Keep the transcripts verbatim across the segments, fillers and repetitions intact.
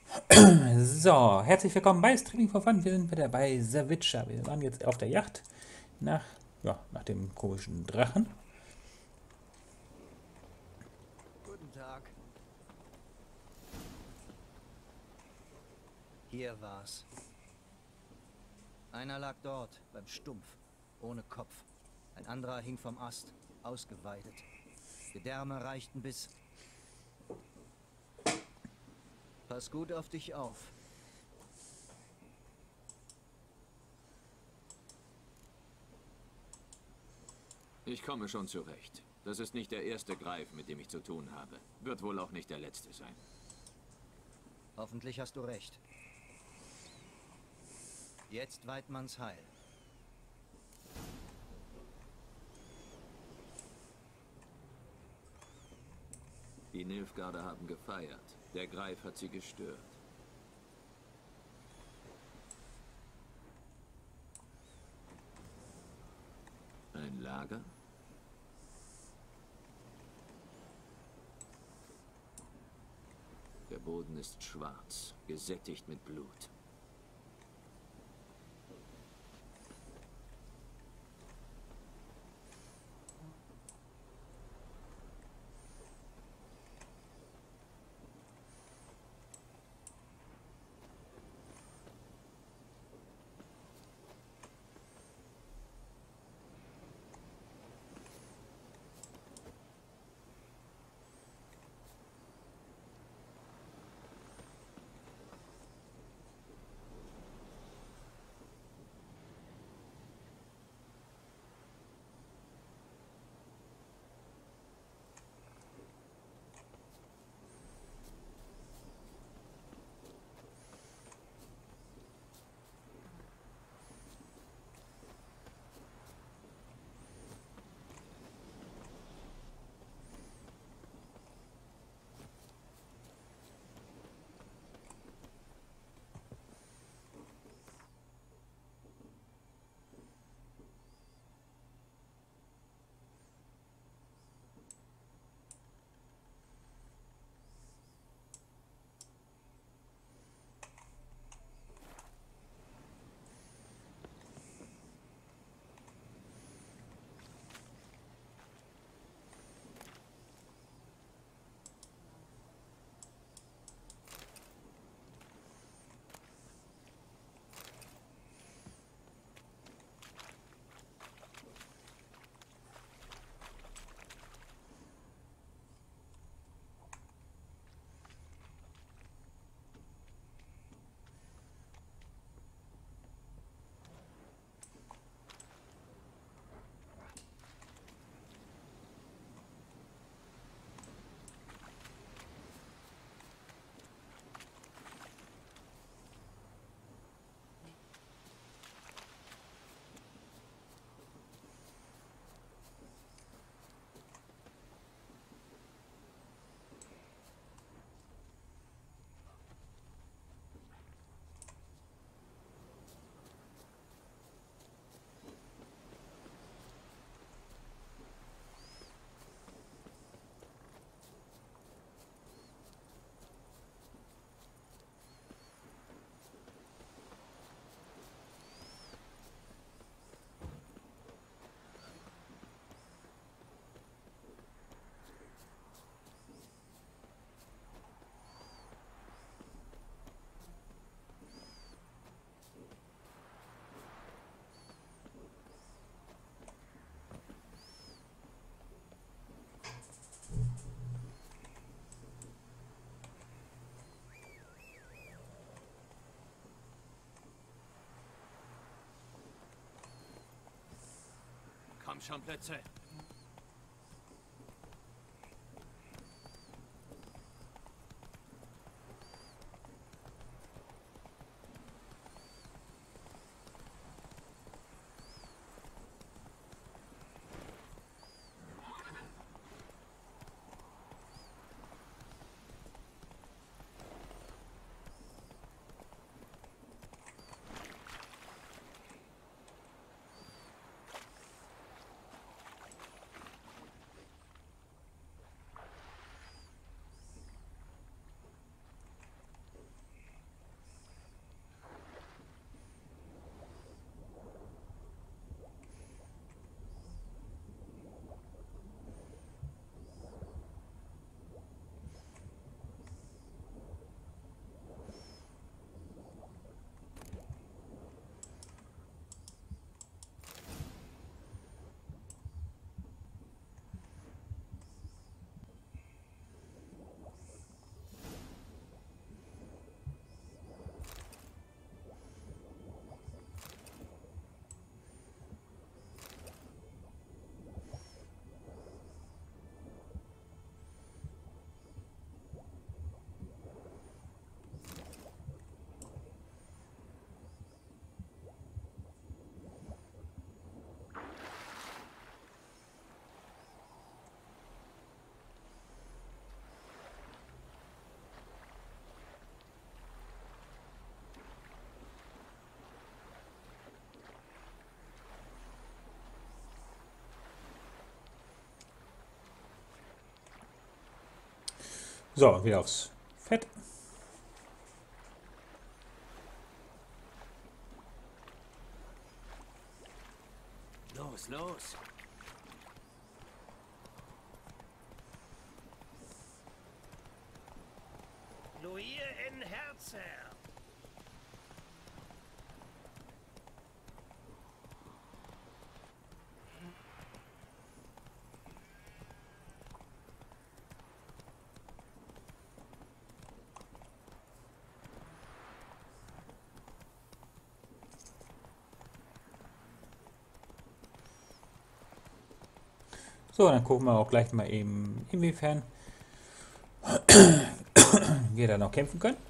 So, herzlich willkommen bei Streaming for Fun. Wir sind wieder bei The Witcher. Wir waren jetzt auf der Yacht nach, ja, nach dem komischen Drachen. Guten Tag. Hier war's. Einer lag dort, beim Stumpf, ohne Kopf. Ein anderer hing vom Ast, ausgeweidet. Gedärme reichten bis... Pass gut auf dich auf. Ich komme schon zurecht. Das ist nicht der erste Greif, mit dem ich zu tun habe. Wird wohl auch nicht der letzte sein. Hoffentlich hast du recht. Jetzt Weidmanns Heil. Die Nilfgaarder haben gefeiert. Der Greif hat sie gestört. Ein Lager? Der Boden ist schwarz, gesättigt mit Blut. Komm schon, Plätze. So, wieder aufs Fett. Los, los. Luir in Herzer. So, dann gucken wir auch gleich mal eben, inwiefern wir da noch kämpfen können.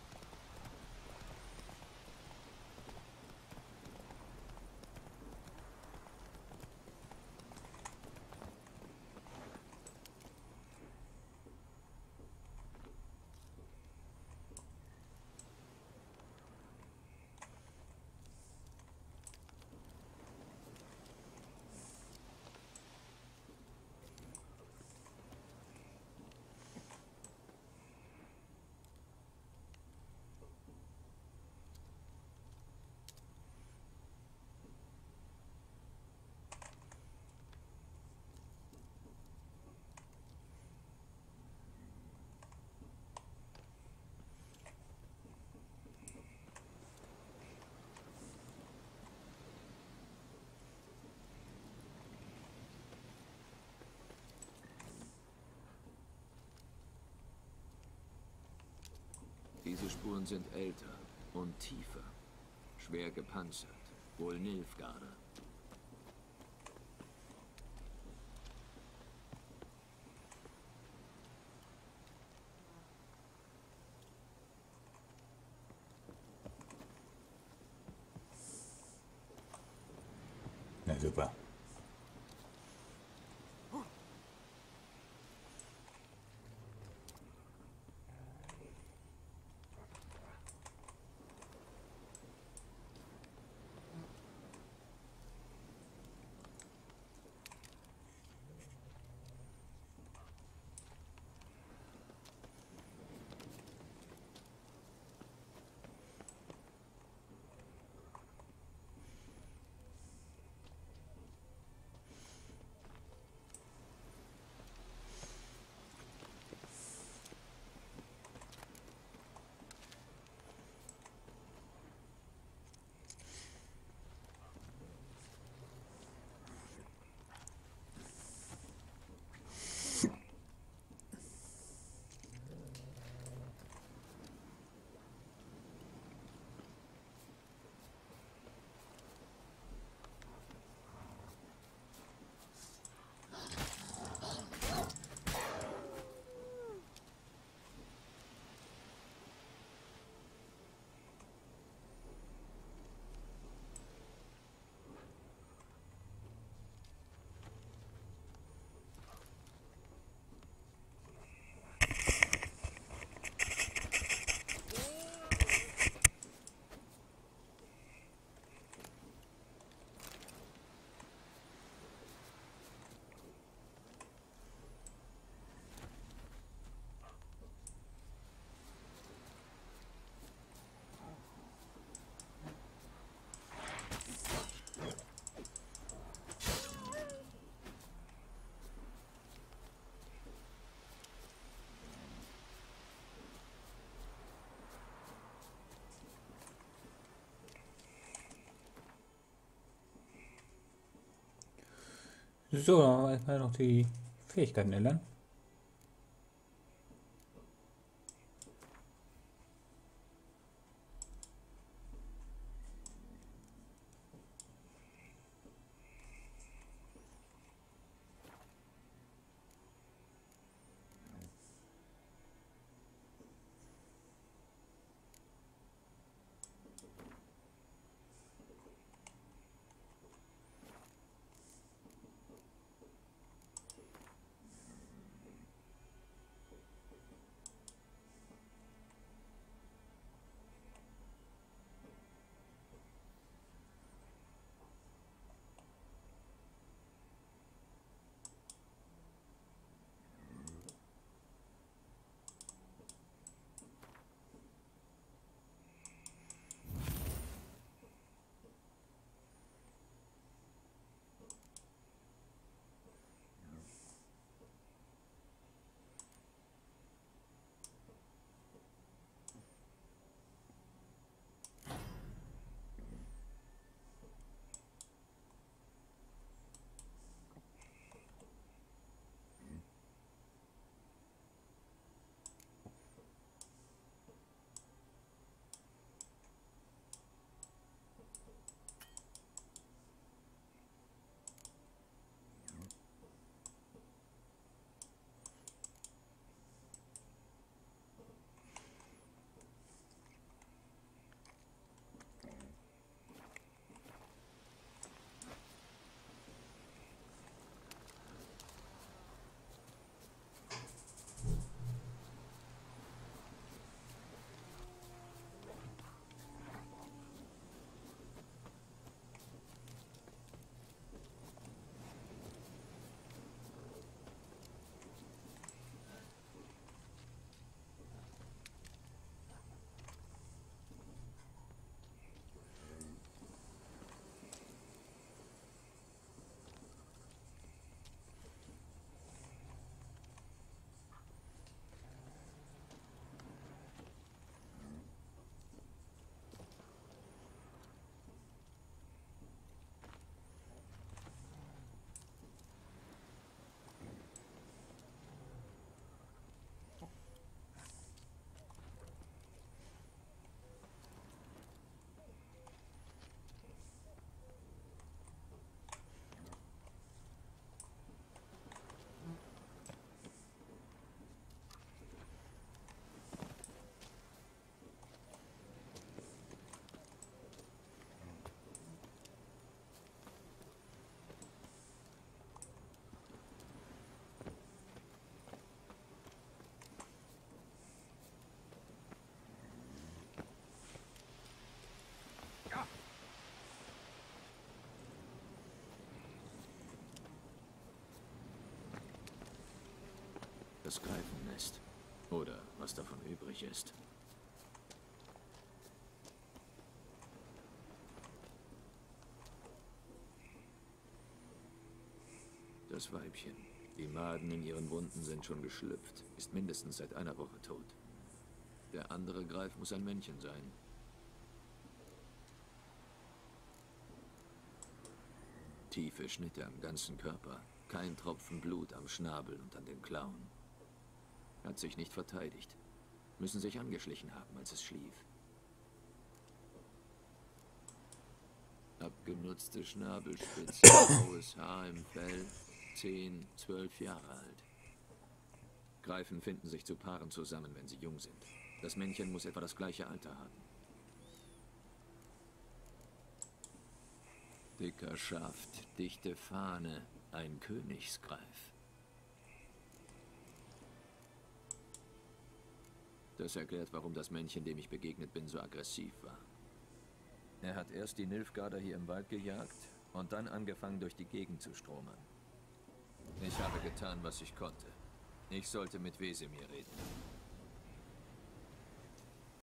Diese Spuren sind älter und tiefer. Schwer gepanzert. Wohl Nilfgaarder. Na super. So, dann haben wir erstmal noch die Fähigkeiten erlernen. das Greifennest. Oder was davon übrig ist. Das Weibchen. Die Maden in ihren Wunden sind schon geschlüpft. Ist mindestens seit einer Woche tot. Der andere Greif muss ein Männchen sein. Tiefe Schnitte am ganzen Körper. Kein Tropfen Blut am Schnabel und an den Klauen. Hat sich nicht verteidigt. Müssen sich angeschlichen haben, als es schlief. Abgenutzte Schnabelspitze, graues Haar im Fell, zehn, zwölf Jahre alt. Greifen finden sich zu Paaren zusammen, wenn sie jung sind. Das Männchen muss etwa das gleiche Alter haben. Dicker Schaft, dichte Fahne, ein Königsgreif. Das erklärt, warum das Männchen, dem ich begegnet bin, so aggressiv war. Er hat erst die Nilfgaarder hier im Wald gejagt und dann angefangen, durch die Gegend zu stromern. Ich habe getan, was ich konnte. Ich sollte mit Wesemir reden.